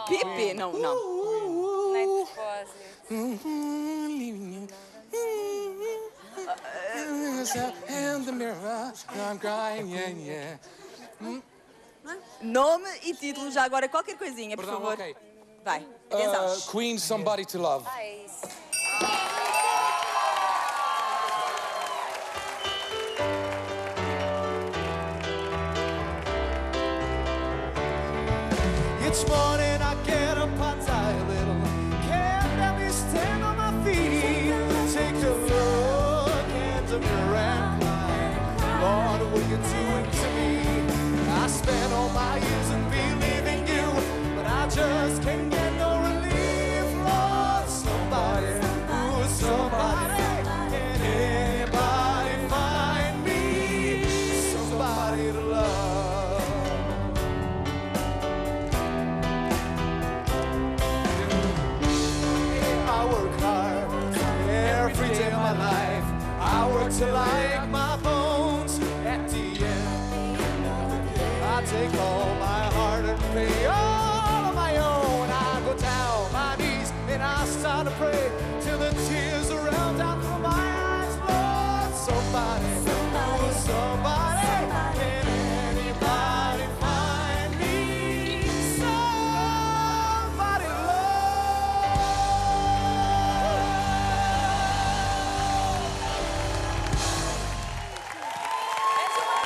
Pipi? Não, não. Não é de propósito. Nome e título, já agora qualquer coisinha, por favor. Ok. Vai, atenção. Queen, Somebody to Love. É isso. Each morning I get up, I die a little. Can't let me stand on my feet. Take a look in the mirror and cry. Lord, what you doing to me? I spent all my years in believing you, but I just can't get no relief. Lord, somebody, ooh, somebody. Can anybody find me somebody to love? I work hard every day of my life. I work till I